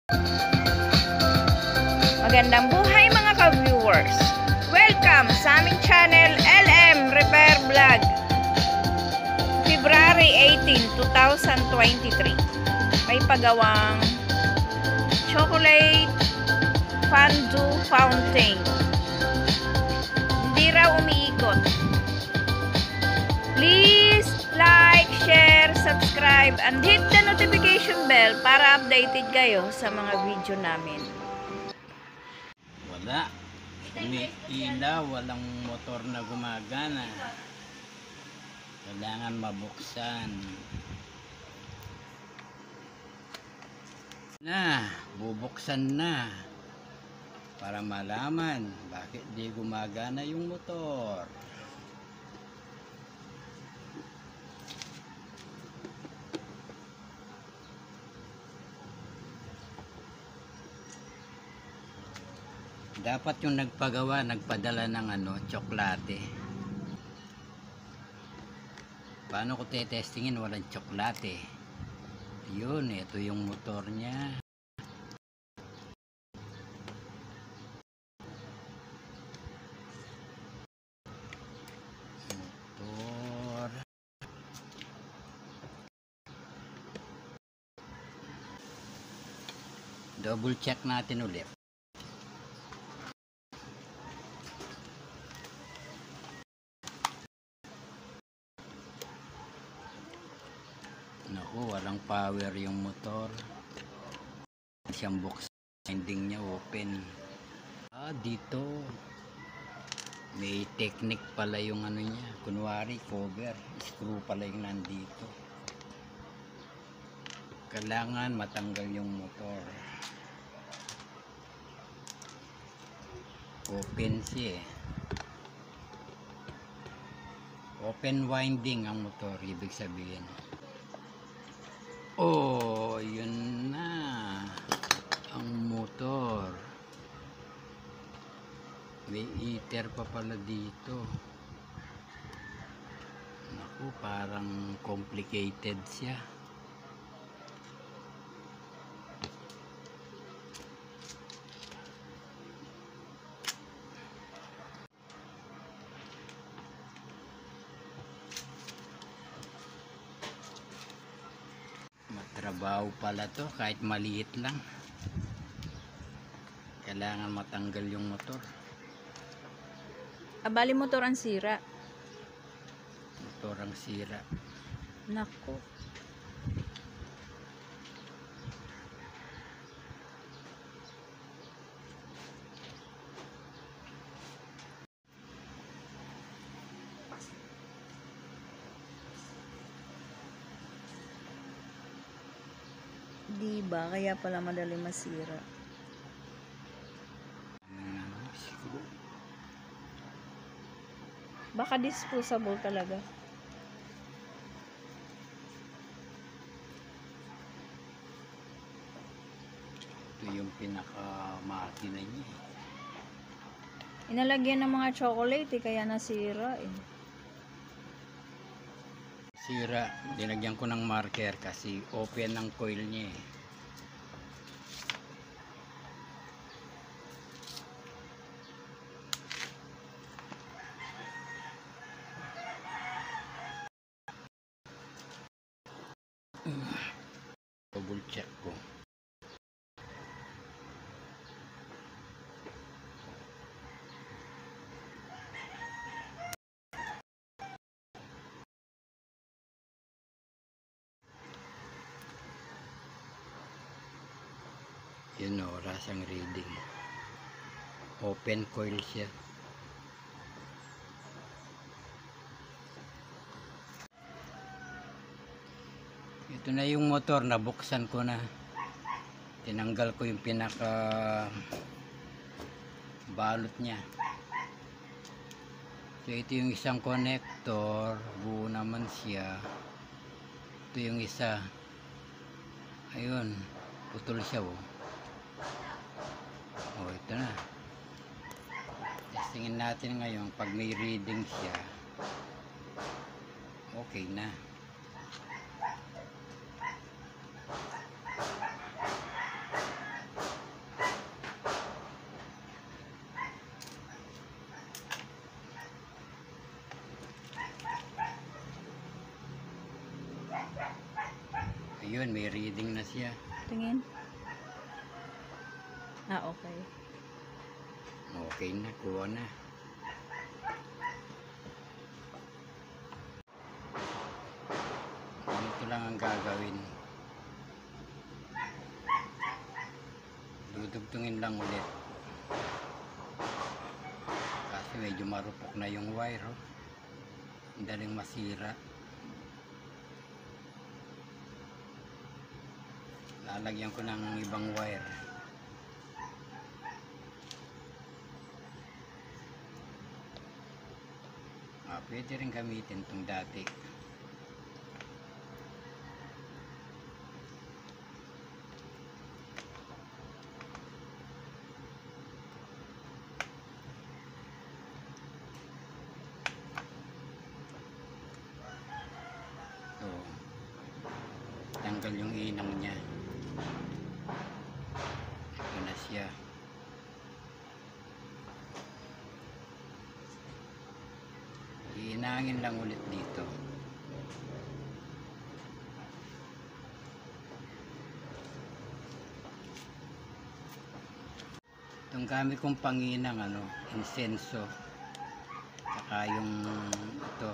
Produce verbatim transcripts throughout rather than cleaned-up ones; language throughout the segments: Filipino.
Magandang buhay mga ka-viewers! Welcome sa aming channel L M Repair Vlog. February eighteen, two thousand twenty-three. May pagawang chocolate fondue fountain. Hindi raw umiikot. Please like, share, subscribe, and hit the notification bell para updated kayo sa mga video namin. Wala. Umiilaw, walang motor na gumagana. Kailangan mabuksan. Na, bubuksan na. Para malaman bakit di gumagana yung motor. Dapat yung nagpagawa, nagpadala ng ano, tsokolate. Paano ko tetestingin walang tsokolate? Yun, ito yung motor niya. Motor. Double check natin ulit. Naku, walang power yung motor. Siyang box ending niya open. Ah, dito may technique pala yung ano niya. Kunwari cover, screw pala yung nandito. Kailangan matanggal yung motor. Open siya eh. Open winding ang motor, ibig sabihin. Oh, yun na ang motor. May heater pa pala dito. Naku, parang complicated siya. Trabaho pala to, kahit maliit lang. Kailangan matanggal yung motor. Abali motor ang sira. Motor ang sira. Nako. Diba? Kaya pala madali masira. Baka disposable talaga. Ito yung pinaka-makina niya. Inalagyan ng mga chocolate eh, kaya nasira eh. Sira, dinagyan ko ng marker kasi open ang coil niya eh. Double check ko. Yun o, oras ang reading. Open coil siya. Ito na yung motor, nabuksan ko na. Tinanggal ko yung pinaka balot niya. So ito yung isang connector, buo naman siya. Ito yung isa. Ayun, putol siya oh. Oh, ito na. Testingin natin ngayon pag may reading siya. Okay na. Yun, may reading na siya. Tingin. Ah, okay. Okay na, kuha na. Ganito lang ang gagawin. Dudugtungin lang ulit. Kasi medyo marupok na yung wire, oh. Ang daling masira. Lalagyan ko ng ibang wire. Ah, pwede rin gamitin itong dati. So, tanggal yung inang niya. Ito na siya. Iinangin lang ulit dito. Itong gamit kong panginang ano, insenso. Saka yung ito,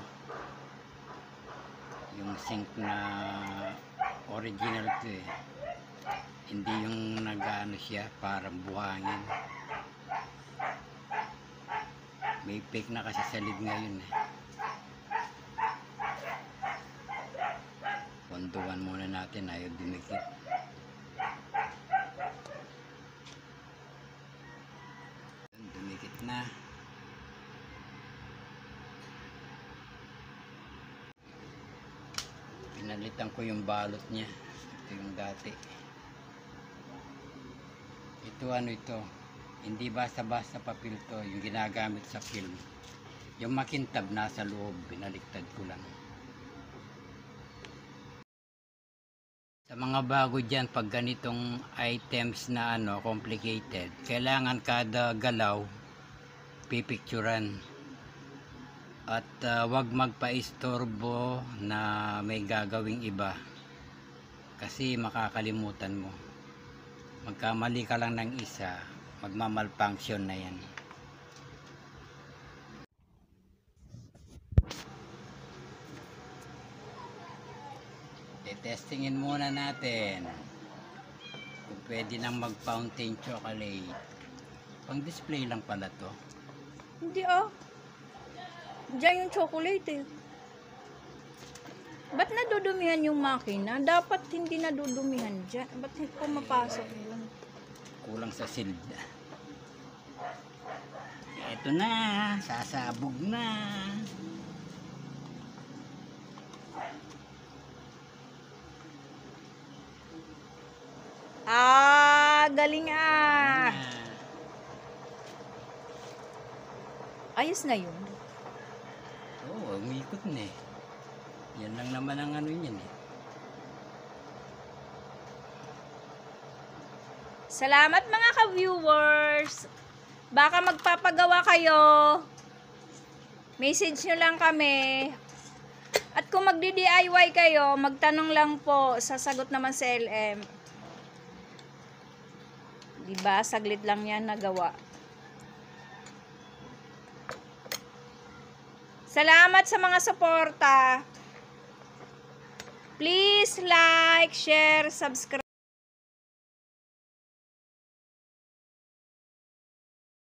yung sink na original to eh. Hindi yung nag-ano siya, parang buhangin. May fake na kasi sa lid ngayon eh. Ponduan muna natin, ayaw dumikit. Dumikit na. Pinalitan ko yung balot niya. Ito yung dati. Ito ano ito, hindi basta-basta papel to, yung ginagamit sa film. Yung makintab nasa loob, binaliktad ko lang. Sa mga bago dyan, pag ganitong items na ano, complicated, kailangan kada galaw pipicturan. At uh, wag magpa-istorbo na may gagawing iba. Kasi makakalimutan mo. Magkamali ka lang ng isa, magmamalfunction na yan. Testingin muna natin kung pwede nang mag fountain chocolate. Pang display lang pala to. Hindi ah. Diyan yung chocolate eh. Ba't nadudumihan yung makina? Dapat hindi nadudumihan dyan. Ba't hindi pumapasok yun? Kulang sa sild. Ito na, sasabog na. Ah, galing ah. Ayos na yun. Oo, oh, umikot na eh. Yan lang naman ang ano yan eh. Salamat mga ka-viewers. Baka magpapagawa kayo. Message nyo lang kami. At kung magdi-D I Y kayo, magtanong lang po. Sasagot naman sa L M. Diba? Saglit lang yan nagawa. Salamat sa mga suporta. Please like, share, subscribe.